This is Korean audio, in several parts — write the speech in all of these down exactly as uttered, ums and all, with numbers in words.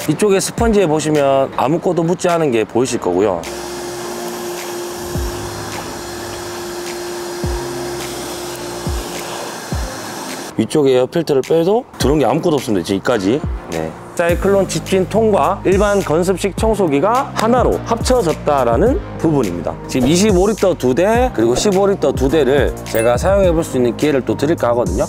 이쪽에 스펀지에 보시면 아무것도 묻지 않은 게 보이실 거고요. 위쪽에 에어 필터를 빼도 들어온 게 아무것도 없습니다. 지금까지. 네. 사이클론 집진통과 일반 건습식 청소기가 하나로 합쳐졌다라는 부분입니다. 지금 이십오 리터 두 대 그리고 십오 리터 두 대를 제가 사용해 볼 수 있는 기회를 또 드릴까 하거든요.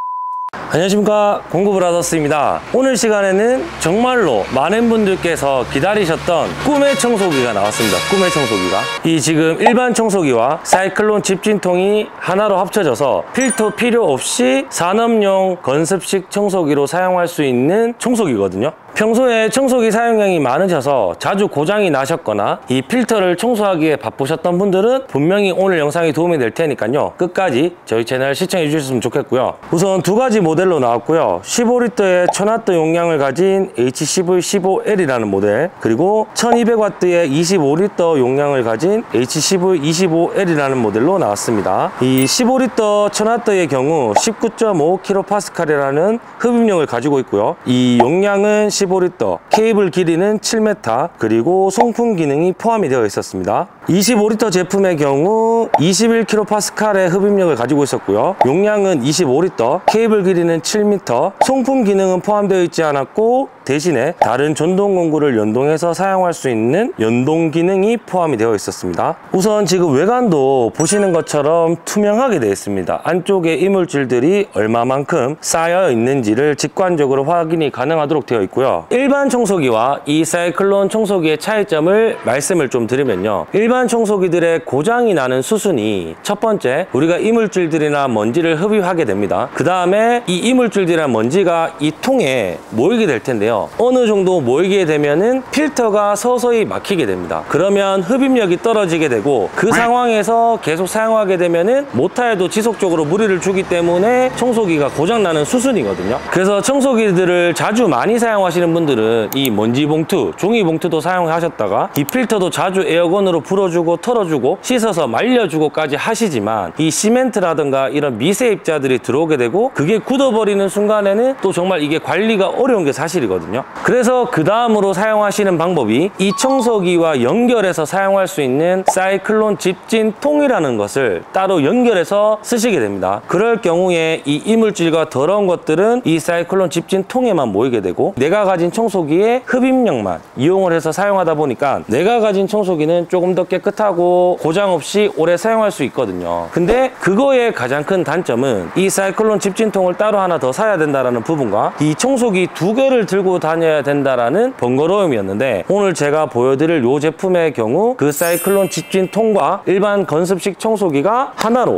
안녕하십니까, 공구브라더스입니다. 오늘 시간에는 정말로 많은 분들께서 기다리셨던 꿈의 청소기가 나왔습니다. 꿈의 청소기가 이 지금 일반 청소기와 사이클론 집진통이 하나로 합쳐져서 필터 필요 없이 산업용 건습식 청소기로 사용할 수 있는 청소기거든요. 평소에 청소기 사용량이 많으셔서 자주 고장이 나셨거나 이 필터를 청소하기에 바쁘셨던 분들은 분명히 오늘 영상이 도움이 될 테니까요, 끝까지 저희 채널 시청해 주셨으면 좋겠고요. 우선 두 가지 모델로 나왔고요. 십오 리터의 천 와트 용량을 가진 에이치씨브이 십오 엘이라는 모델, 그리고 천이백 와트의 이십오 리터 용량을 가진 에이치씨브이 이십오 엘이라는 모델로 나왔습니다. 이 십오 리터 천 와트의 경우 십구 점 오 킬로파스칼이라는 흡입력을 가지고 있고요. 이 용량은 십오 리터, 케이블 길이는 칠 미터, 그리고 송풍 기능이 포함이 되어 있었습니다. 이십오 리터 제품의 경우 이십일 킬로파스칼의 흡입력을 가지고 있었고요. 용량은 이십오 리터, 케이블 길이는 칠 미터, 송풍 기능은 포함되어 있지 않았고 대신에 다른 전동 공구를 연동해서 사용할 수 있는 연동 기능이 포함이 되어 있었습니다. 우선 지금 외관도 보시는 것처럼 투명하게 되어 있습니다. 안쪽에 이물질들이 얼마만큼 쌓여 있는지를 직관적으로 확인이 가능하도록 되어 있고요. 일반 청소기와 이 사이클론 청소기의 차이점을 말씀을 좀 드리면요, 일반 청소기들의 고장이 나는 수순이 첫 번째, 우리가 이물질들이나 먼지를 흡입하게 됩니다. 그 다음에 이 이물질들이나 먼지가 이 통에 모이게 될 텐데요, 어느 정도 모이게 되면은 필터가 서서히 막히게 됩니다. 그러면 흡입력이 떨어지게 되고 그 상황에서 계속 사용하게 되면은 못하여도 지속적으로 무리를 주기 때문에 청소기가 고장나는 수순이거든요. 그래서 청소기들을 자주 많이 사용하시는 분들은 이 먼지 봉투, 종이 봉투도 사용하셨다가 이 필터도 자주 에어건으로 불어주고 털어주고 씻어서 말려주고까지 하시지만 이 시멘트라든가 이런 미세 입자들이 들어오게 되고 그게 굳어버리는 순간에는 또 정말 이게 관리가 어려운 게 사실이거든요. 그래서 그 다음으로 사용하시는 방법이 이 청소기와 연결해서 사용할 수 있는 사이클론 집진통이라는 것을 따로 연결해서 쓰시게 됩니다. 그럴 경우에 이 이물질과 더러운 것들은 이 사이클론 집진통에만 모이게 되고 내가 가진 청소기의 흡입력만 이용을 해서 사용하다 보니까 내가 가진 청소기는 조금 더 깨끗하고 고장 없이 오래 사용할 수 있거든요. 근데 그거의 가장 큰 단점은 이 사이클론 집진통을 따로 하나 더 사야 된다는 부분과 이 청소기 두 개를 들고 다녀야 된다라는 번거로움이었는데, 오늘 제가 보여드릴 이 제품의 경우 그 사이클론 집진통과 일반 건습식 청소기가 하나로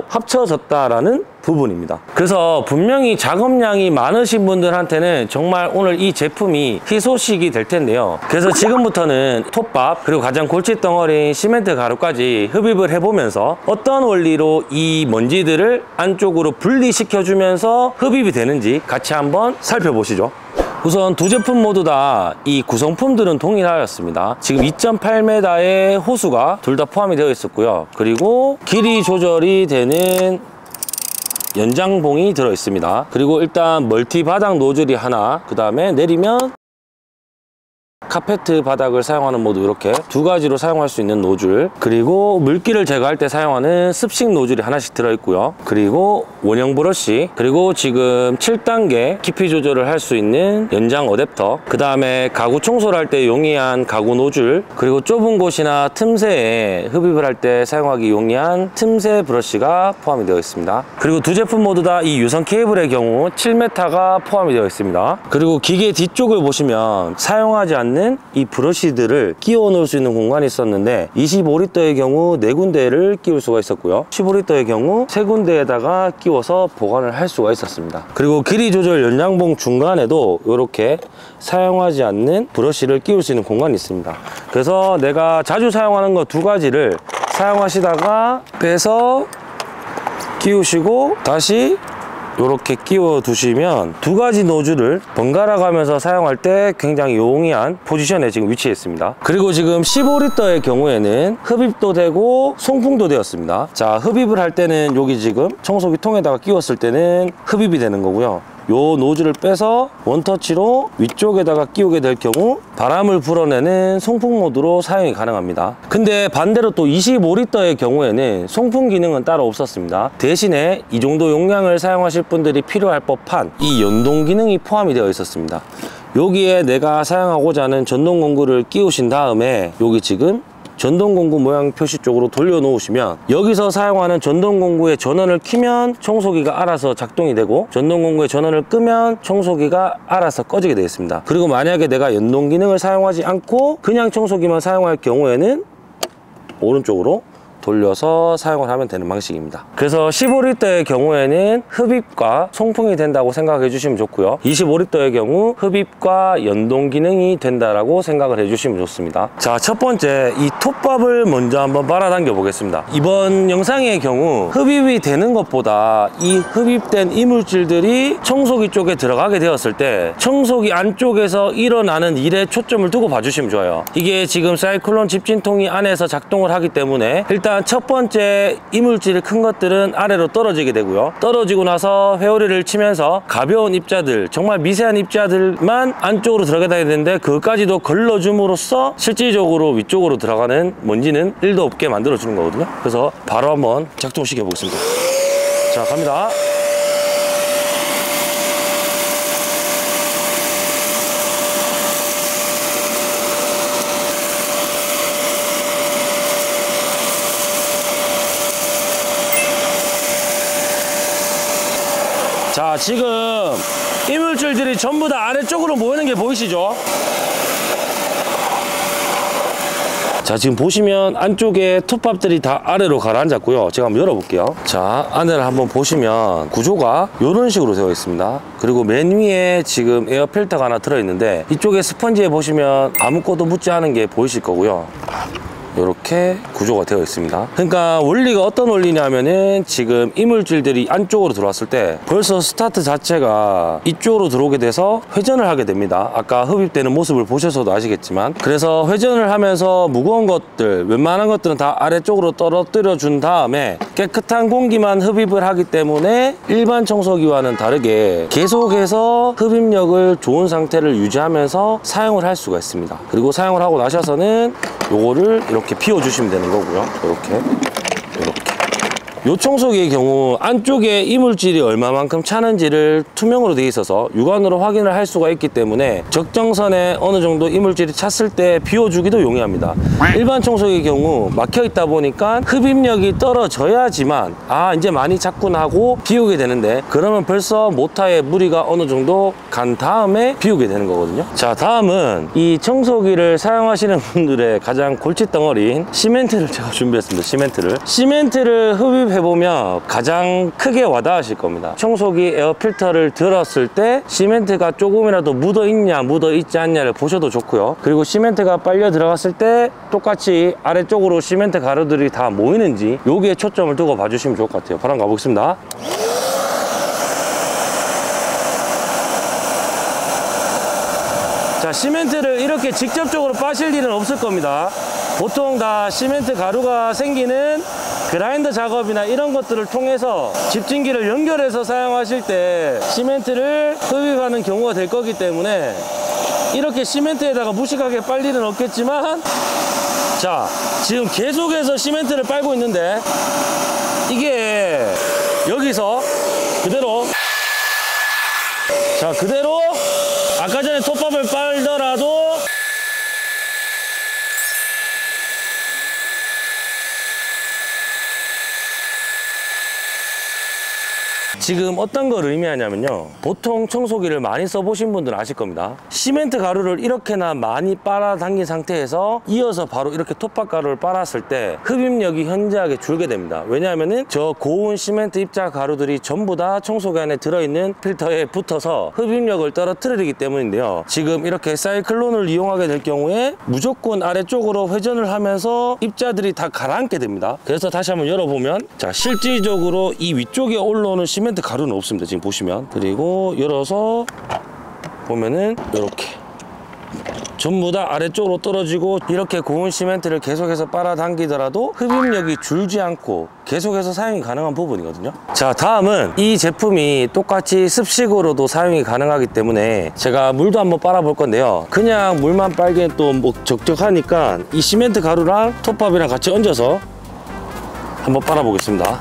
합쳐졌다라는 부분입니다. 그래서 분명히 작업량이 많으신 분들한테는 정말 오늘 이 제품이 희소식이 될 텐데요. 그래서 지금부터는 톱밥 그리고 가장 골칫덩어리인 시멘트 가루까지 흡입을 해보면서 어떤 원리로 이 먼지들을 안쪽으로 분리시켜주면서 흡입이 되는지 같이 한번 살펴보시죠. 우선 두 제품 모두 다 이 구성품들은 동일하였습니다. 지금 이 점 팔 미터의 호수가 둘 다 포함이 되어 있었고요. 그리고 길이 조절이 되는 연장봉이 들어 있습니다. 그리고 일단 멀티 바닥 노즐이 하나, 그 다음에 내리면 카페트 바닥을 사용하는 모드, 이렇게 두 가지로 사용할 수 있는 노즐, 그리고 물기를 제거할 때 사용하는 습식 노즐이 하나씩 들어있고요. 그리고 원형 브러쉬, 그리고 지금 칠 단계 깊이 조절을 할 수 있는 연장 어댑터, 그 다음에 가구 청소를 할 때 용이한 가구 노즐, 그리고 좁은 곳이나 틈새에 흡입을 할 때 사용하기 용이한 틈새 브러쉬가 포함이 되어 있습니다. 그리고 두 제품 모두 다 이 유선 케이블의 경우 칠 미터가 포함이 되어 있습니다. 그리고 기계 뒤쪽을 보시면 사용하지 않는 이 브러쉬들을 끼워 넣을 수 있는 공간이 있었는데 이십오 리터의 경우 네 군데를 끼울 수가 있었고요. 십오 리터의 경우 세 군데에다가 끼워서 보관을 할 수가 있었습니다. 그리고 길이 조절 연장봉 중간에도 이렇게 사용하지 않는 브러쉬를 끼울 수 있는 공간이 있습니다. 그래서 내가 자주 사용하는 거 두 가지를 사용하시다가 빼서 끼우시고 다시 이렇게 끼워 두시면 두 가지 노즐을 번갈아 가면서 사용할 때 굉장히 용이한 포지션에 지금 위치해 있습니다. 그리고 지금 십오 리터의 경우에는 흡입도 되고 송풍도 되었습니다. 자, 흡입을 할 때는 여기 지금 청소기 통에다가 끼웠을 때는 흡입이 되는 거고요. 요 노즐을 빼서 원터치로 위쪽에다가 끼우게 될 경우 바람을 불어내는 송풍 모드로 사용이 가능합니다. 근데 반대로 또 이십오 리터의 경우에는 송풍 기능은 따로 없었습니다. 대신에 이 정도 용량을 사용하실 분들이 필요할 법한 이 연동 기능이 포함이 되어 있었습니다. 여기에 내가 사용하고자 하는 전동 공구를 끼우신 다음에 여기 지금 전동 공구 모양 표시 쪽으로 돌려 놓으시면 여기서 사용하는 전동 공구의 전원을 켜면 청소기가 알아서 작동이 되고 전동 공구의 전원을 끄면 청소기가 알아서 꺼지게 되어 있습니다. 그리고 만약에 내가 연동 기능을 사용하지 않고 그냥 청소기만 사용할 경우에는 오른쪽으로 돌려서 사용을 하면 되는 방식입니다. 그래서 십오 리터의 경우에는 흡입과 송풍이 된다고 생각해 주시면 좋고요. 이십오 리터의 경우 흡입과 연동 기능이 된다라고 생각을 해 주시면 좋습니다. 자, 첫 번째 이 톱밥을 먼저 한번 빨아당겨 보겠습니다. 이번 영상의 경우 흡입이 되는 것보다 이 흡입된 이물질들이 청소기 쪽에 들어가게 되었을 때 청소기 안쪽에서 일어나는 일에 초점을 두고 봐주시면 좋아요. 이게 지금 사이클론 집진통이 안에서 작동을 하기 때문에 일단 첫 번째 이물질이 큰 것들은 아래로 떨어지게 되고요. 떨어지고 나서 회오리를 치면서 가벼운 입자들, 정말 미세한 입자들만 안쪽으로 들어가야 되는데 그것까지도 걸러줌으로써 실질적으로 위쪽으로 들어가는 먼지는 일도 없게 만들어 주는 거거든요. 그래서 바로 한번 작동시켜 보겠습니다. 자, 갑니다. 자, 지금 이물질들이 전부 다 아래쪽으로 모이는 게 보이시죠? 자, 지금 보시면 안쪽에 톱밥들이 다 아래로 가라앉았고요. 제가 한번 열어볼게요. 자, 안에를 한번 보시면 구조가 이런 식으로 되어 있습니다. 그리고 맨 위에 지금 에어 필터가 하나 들어있는데 이쪽에 스펀지에 보시면 아무것도 묻지 않은 게 보이실 거고요. 이렇게 구조가 되어 있습니다. 그러니까 원리가 어떤 원리냐면은 지금 이물질들이 안쪽으로 들어왔을 때 벌써 스타트 자체가 이쪽으로 들어오게 돼서 회전을 하게 됩니다. 아까 흡입되는 모습을 보셔서도 아시겠지만, 그래서 회전을 하면서 무거운 것들, 웬만한 것들은 다 아래쪽으로 떨어뜨려 준 다음에 깨끗한 공기만 흡입을 하기 때문에 일반 청소기와는 다르게 계속해서 흡입력을 좋은 상태를 유지하면서 사용을 할 수가 있습니다. 그리고 사용을 하고 나셔서는 요거를 이렇게 이렇게 비워주시면 되는 거고요. 이렇게 이렇게 요 청소기의 경우 안쪽에 이물질이 얼마만큼 차는지를 투명으로 되어 있어서 육안으로 확인을 할 수가 있기 때문에 적정선에 어느 정도 이물질이 찼을 때 비워주기도 용이합니다. 일반 청소기의 경우 막혀 있다 보니까 흡입력이 떨어져야지만 아, 이제 많이 찼구나 하고 비우게 되는데, 그러면 벌써 모터에 무리가 어느 정도 간 다음에 비우게 되는 거거든요. 자, 다음은 이 청소기를 사용하시는 분들의 가장 골칫덩어리인 시멘트를 제가 준비했습니다. 시멘트를 시멘트를 흡입 해보면 가장 크게 와닿으실 겁니다. 청소기 에어 필터를 들었을 때 시멘트가 조금이라도 묻어 있냐 묻어 있지 않냐를 보셔도 좋고요. 그리고 시멘트가 빨려 들어갔을 때 똑같이 아래쪽으로 시멘트 가루들이 다 모이는지 여기에 초점을 두고 봐주시면 좋을 것 같아요. 바로 한번 가보겠습니다. 자, 시멘트를 이렇게 직접적으로 빠실 일은 없을 겁니다. 보통 다 시멘트 가루가 생기는 그라인더 작업이나 이런 것들을 통해서 집진기를 연결해서 사용하실 때 시멘트를 흡입하는 경우가 될 거기 때문에 이렇게 시멘트에다가 무식하게 빨 일은 없겠지만, 자, 지금 계속해서 시멘트를 빨고 있는데 이게 여기서 그대로, 자, 그대로 아까 전에 톱밥을 빨더라도 지금 어떤 걸 의미하냐면요, 보통 청소기를 많이 써보신 분들은 아실 겁니다. 시멘트 가루를 이렇게나 많이 빨아당긴 상태에서 이어서 바로 이렇게 톱밥 가루를 빨았을 때 흡입력이 현저하게 줄게 됩니다. 왜냐하면은 저 고운 시멘트 입자 가루들이 전부 다 청소기 안에 들어있는 필터에 붙어서 흡입력을 떨어뜨리기 때문인데요, 지금 이렇게 사이클론을 이용하게 될 경우에 무조건 아래쪽으로 회전을 하면서 입자들이 다 가라앉게 됩니다. 그래서 다시 한번 열어보면, 자, 실질적으로 이 위쪽에 올라오는 시멘트 가루는 없습니다. 지금 보시면. 그리고 열어서 보면은 이렇게 전부 다 아래쪽으로 떨어지고 이렇게 고온 시멘트를 계속해서 빨아당기더라도 흡입력이 줄지 않고 계속해서 사용이 가능한 부분이거든요. 자, 다음은 이 제품이 똑같이 습식으로도 사용이 가능하기 때문에 제가 물도 한번 빨아 볼 건데요. 그냥 물만 빨기엔 또 뭐 적적하니까 이 시멘트 가루랑 톱밥이랑 같이 얹어서 한번 빨아 보겠습니다.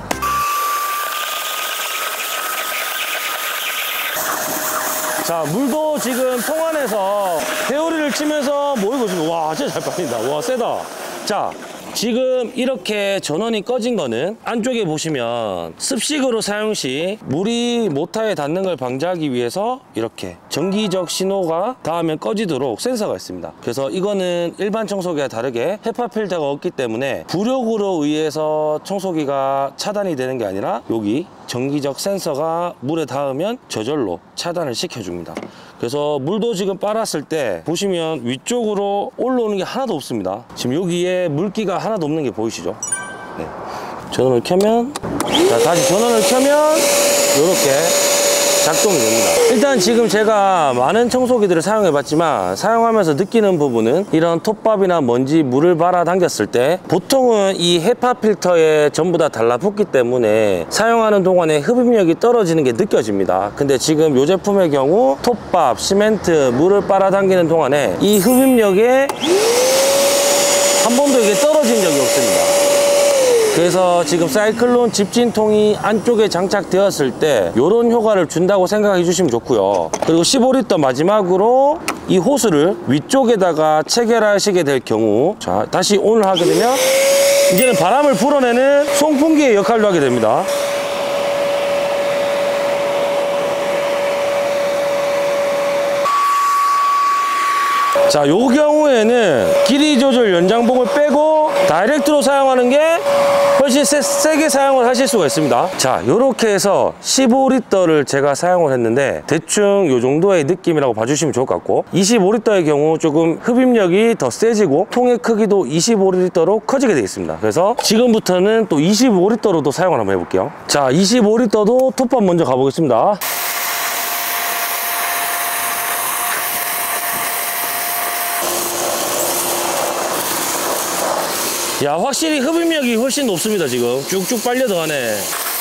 자, 물도 지금 통 안에서 회오리를 치면서 모이고 있습니다. 와, 진짜 잘 빨린다. 와, 세다. 자, 지금 이렇게 전원이 꺼진 거는 안쪽에 보시면 습식으로 사용 시 물이 모터에 닿는 걸 방지하기 위해서 이렇게 전기적 신호가 닿으면 꺼지도록 센서가 있습니다. 그래서 이거는 일반 청소기와 다르게 헤파 필터가 없기 때문에 부력으로 의해서 청소기가 차단이 되는 게 아니라 여기 전기적 센서가 물에 닿으면 저절로 차단을 시켜줍니다. 그래서 물도 지금 빨았을 때 보시면 위쪽으로 올라오는 게 하나도 없습니다. 지금 여기에 물기가 하나도 없는 게 보이시죠? 네. 전원을 켜면, 자, 다시 전원을 켜면 이렇게 작동이 됩니다. 일단 지금 제가 많은 청소기들을 사용해 봤지만 사용하면서 느끼는 부분은 이런 톱밥이나 먼지, 물을 빨아 당겼을 때 보통은 이 헤파 필터에 전부 다 달라붙기 때문에 사용하는 동안에 흡입력이 떨어지는 게 느껴집니다. 근데 지금 이 제품의 경우 톱밥, 시멘트, 물을 빨아 당기는 동안에 이 흡입력에 한 번도 이게 떨어진 적이 없습니다. 그래서 지금 사이클론 집진통이 안쪽에 장착되었을 때 이런 효과를 준다고 생각해 주시면 좋고요. 그리고 십오 리터 마지막으로 이 호스를 위쪽에다가 체결하시게 될 경우, 자, 다시 ON을 하게 되면 이제는 바람을 불어내는 송풍기의 역할도 하게 됩니다. 자, 요 경우에는 길이 조절 연장봉을 빼고 다이렉트로 사용하는 게 훨씬 세, 세게 사용을 하실 수가 있습니다. 자, 요렇게 해서 십오 리터를 제가 사용을 했는데 대충 요 정도의 느낌이라고 봐주시면 좋을 것 같고, 이십오 리터의 경우 조금 흡입력이 더 세지고 통의 크기도 이십오 리터로 커지게 되겠습니다. 그래서 지금부터는 또 이십오 리터로도 사용을 한번 해볼게요. 자, 이십오 리터도 톱밥 먼저 가보겠습니다. 야, 확실히 흡입력이 훨씬 높습니다. 지금 쭉쭉 빨려 들어가네.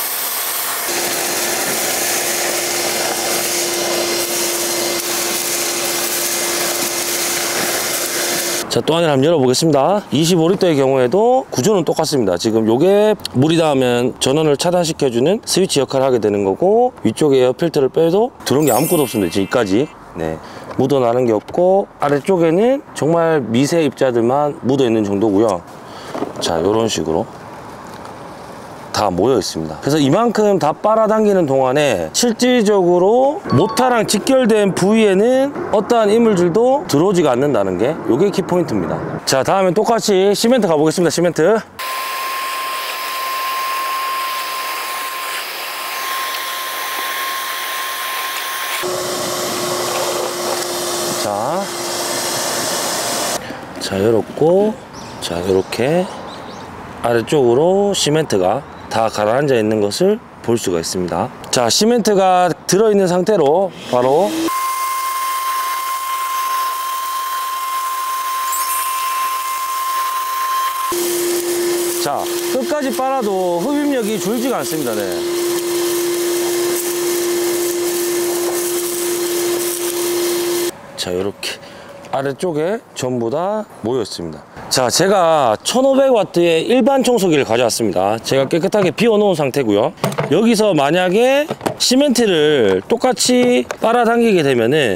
자, 또 하나 한번 열어보겠습니다. 이십오 리터의 경우에도 구조는 똑같습니다. 지금 요게 물이 닿으면 전원을 차단시켜주는 스위치 역할을 하게 되는 거고, 위쪽에 에어 필터를 빼도 들어온 게 아무것도 없습니다. 지금까지. 네. 묻어나는 게 없고, 아래쪽에는 정말 미세 입자들만 묻어있는 정도고요. 자, 이런 식으로 다 모여 있습니다. 그래서 이만큼 다 빨아당기는 동안에 실질적으로 모터랑 직결된 부위에는 어떠한 이물질도 들어오지가 않는다는 게 이게 키포인트입니다. 자, 다음엔 똑같이 시멘트 가보겠습니다. 시멘트. 자, 자, 열었고, 자, 이렇게 아래쪽으로 시멘트가 다 가라앉아 있는 것을 볼 수가 있습니다. 자, 시멘트가 들어있는 상태로 바로 자, 끝까지 빨아도 흡입력이 줄지가 않습니다. 네. 자, 이렇게 아래쪽에 전부 다 모였습니다. 자, 제가 천오백 와트의 일반 청소기를 가져왔습니다. 제가 깨끗하게 비워 놓은 상태고요. 여기서 만약에 시멘트를 똑같이 빨아당기게 되면은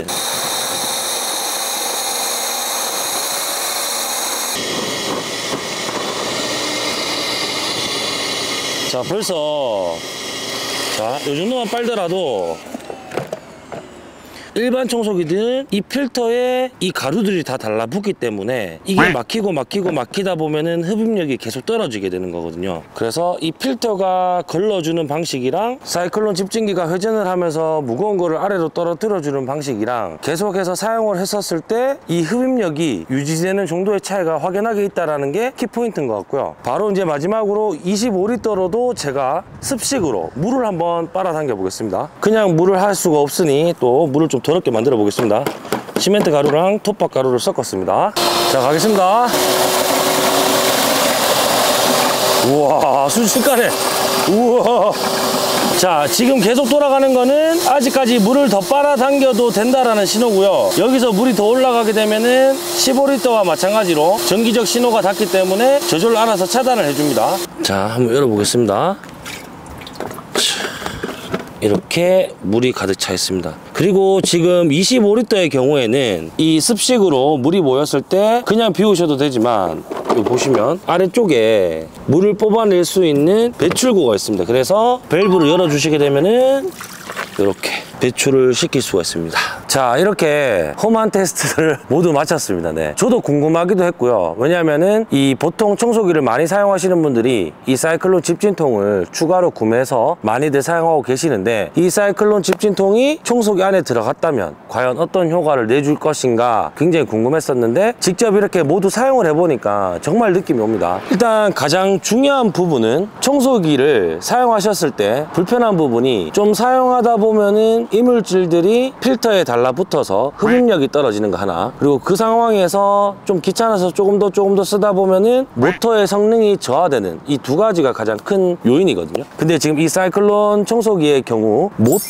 자, 벌써 자, 이 정도만 빨더라도 일반 청소기들은 이 필터에 이 가루들이 다 달라붙기 때문에 이게 막히고 막히고 막히다 보면은 흡입력이 계속 떨어지게 되는 거거든요. 그래서 이 필터가 걸러주는 방식이랑 사이클론 집진기가 회전을 하면서 무거운 거를 아래로 떨어뜨려 주는 방식이랑 계속해서 사용을 했었을 때 이 흡입력이 유지되는 정도의 차이가 확연하게 있다는 게 키포인트인 것 같고요. 바로 이제 마지막으로 이십오 리터로도 제가 습식으로 물을 한번 빨아당겨 보겠습니다. 그냥 물을 할 수가 없으니 또 물을 좀 더럽게 만들어 보겠습니다. 시멘트 가루랑 톱밥 가루를 섞었습니다. 자, 가겠습니다. 우와, 순식간에. 우와. 자, 지금 계속 돌아가는 거는 아직까지 물을 더 빨아당겨도 된다라는 신호고요. 여기서 물이 더 올라가게 되면은 십오 리터와 마찬가지로 정기적 신호가 닿기 때문에 저절로 알아서 차단을 해줍니다. 자, 한번 열어보겠습니다. 이렇게 물이 가득 차 있습니다. 그리고 지금 이십오 리터의 경우에는 이 습식으로 물이 모였을 때 그냥 비우셔도 되지만 여기 보시면 아래쪽에 물을 뽑아낼 수 있는 배출구가 있습니다. 그래서 밸브를 열어주시게 되면은 이렇게 배출을 시킬 수가 있습니다. 자, 이렇게 험한 테스트를 모두 마쳤습니다. 네. 저도 궁금하기도 했고요. 왜냐하면은 이 보통 청소기를 많이 사용하시는 분들이 이 사이클론 집진통을 추가로 구매해서 많이들 사용하고 계시는데, 이 사이클론 집진통이 청소기 안에 들어갔다면 과연 어떤 효과를 내줄 것인가 굉장히 궁금했었는데, 직접 이렇게 모두 사용을 해보니까 정말 느낌이 옵니다. 일단 가장 중요한 부분은 청소기를 사용하셨을 때 불편한 부분이, 좀 사용하다 보면은 이물질들이 필터에 달라붙어서 흡입력이 떨어지는 거 하나, 그리고 그 상황에서 좀 귀찮아서 조금 더 조금 더 쓰다 보면은 모터의 성능이 저하되는 이 두 가지가 가장 큰 요인이거든요. 근데 지금 이 사이클론 청소기의 경우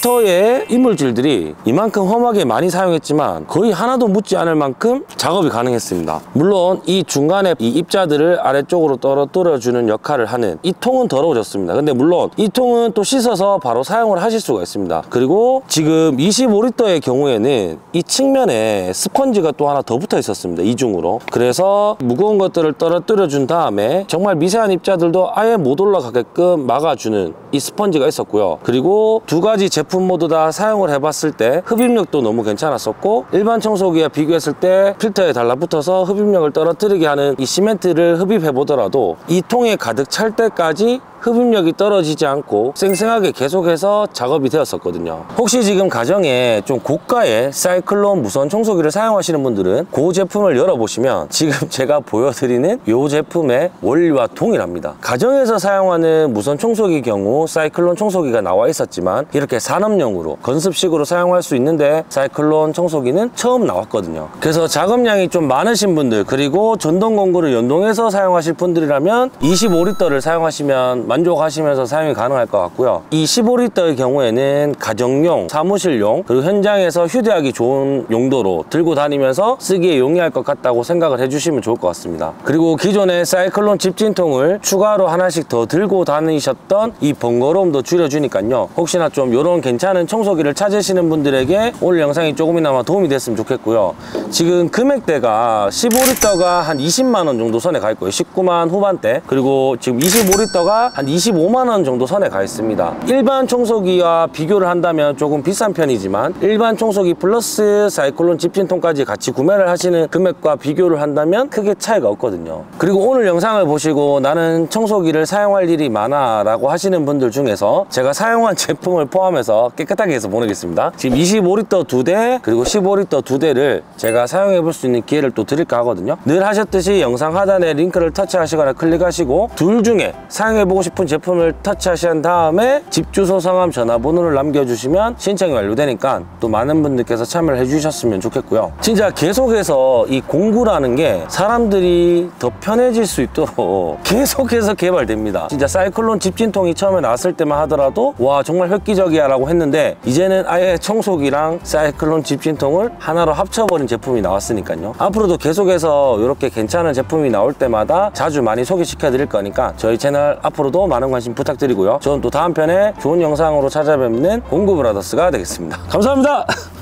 모터의 이물질들이 이만큼 험하게 많이 사용했지만 거의 하나도 묻지 않을 만큼 작업이 가능했습니다. 물론 이 중간에 이 입자들을 아래쪽으로 떨어뜨려 주는 역할을 하는 이 통은 더러워졌습니다. 근데 물론 이 통은 또 씻어서 바로 사용을 하실 수가 있습니다. 그리고 지금 이십오 리터의 경우에는 이 측면에 스펀지가 또 하나 더 붙어 있었습니다. 이중으로. 그래서 무거운 것들을 떨어뜨려 준 다음에 정말 미세한 입자들도 아예 못 올라가게끔 막아주는 이 스펀지가 있었고요. 그리고 두 가지 제품 모두 다 사용을 해봤을 때 흡입력도 너무 괜찮았었고, 일반 청소기와 비교했을 때 필터에 달라붙어서 흡입력을 떨어뜨리게 하는 이 시멘트를 흡입해 보더라도 이 통에 가득 찰 때까지 흡입력이 떨어지지 않고 쌩쌩하게 계속해서 작업이 되었었거든요. 혹시 지금 가정에 좀 고가의 사이클론 무선 청소기를 사용하시는 분들은 그 제품을 열어보시면 지금 제가 보여드리는 이 제품의 원리와 동일합니다. 가정에서 사용하는 무선 청소기 경우 사이클론 청소기가 나와 있었지만 이렇게 산업용으로 건습식으로 사용할 수 있는데 사이클론 청소기는 처음 나왔거든요. 그래서 작업량이 좀 많으신 분들, 그리고 전동 공구를 연동해서 사용하실 분들이라면 이십오 리터를 사용하시면 만족하시면서 사용이 가능할 것 같고요. 이 십오 리터의 경우에는 가정용, 사무실용, 그리고 현장에서 휴대하기 좋은 용도로 들고 다니면서 쓰기에 용이할 것 같다고 생각을 해주시면 좋을 것 같습니다. 그리고 기존의 사이클론 집진통을 추가로 하나씩 더 들고 다니셨던 이 번거로움도 줄여주니까요. 혹시나 좀 이런 괜찮은 청소기를 찾으시는 분들에게 오늘 영상이 조금이나마 도움이 됐으면 좋겠고요. 지금 금액대가 십오 리터가 한 이십만 원 정도 선에 가 있고요. 십구만 후반대. 그리고 지금 이십오 리터가 한 이십오만 원 정도 선에 가 있습니다. 일반 청소기와 비교를 한다면 조금 비싼 편이지만 일반 청소기 플러스 사이클론 집진통까지 같이 구매를 하시는 금액과 비교를 한다면 크게 차이가 없거든요. 그리고 오늘 영상을 보시고 나는 청소기를 사용할 일이 많아 라고 하시는 분들 중에서 제가 사용한 제품을 포함해서 깨끗하게 해서 보내겠습니다. 지금 이십오 리터 두 대 그리고 십오 리터 두 대를 제가 사용해 볼 수 있는 기회를 또 드릴까 하거든요. 늘 하셨듯이 영상 하단에 링크를 터치하시거나 클릭하시고 둘 중에 사용해 보고 싶은 제품을 터치하신 다음에 집 주소, 성함, 전화번호를 남겨주시면 신청이 완료되니까 또 많은 분들께서 참여를 해주셨으면 좋겠고요. 진짜 계속해서 이 공구라는 게 사람들이 더 편해질 수 있도록 계속해서 개발됩니다. 진짜 사이클론 집진통이 처음에 나왔을 때만 하더라도 와 정말 획기적이야 라고 했는데, 이제는 아예 청소기랑 사이클론 집진통을 하나로 합쳐버린 제품이 나왔으니까요. 앞으로도 계속해서 이렇게 괜찮은 제품이 나올 때마다 자주 많이 소개시켜 드릴 거니까 저희 채널 앞으로도 많은 관심 부탁드리고요. 저는 또 다음 편에 좋은 영상으로 찾아뵙는 공구브라더스가 되겠습니다. 감사합니다.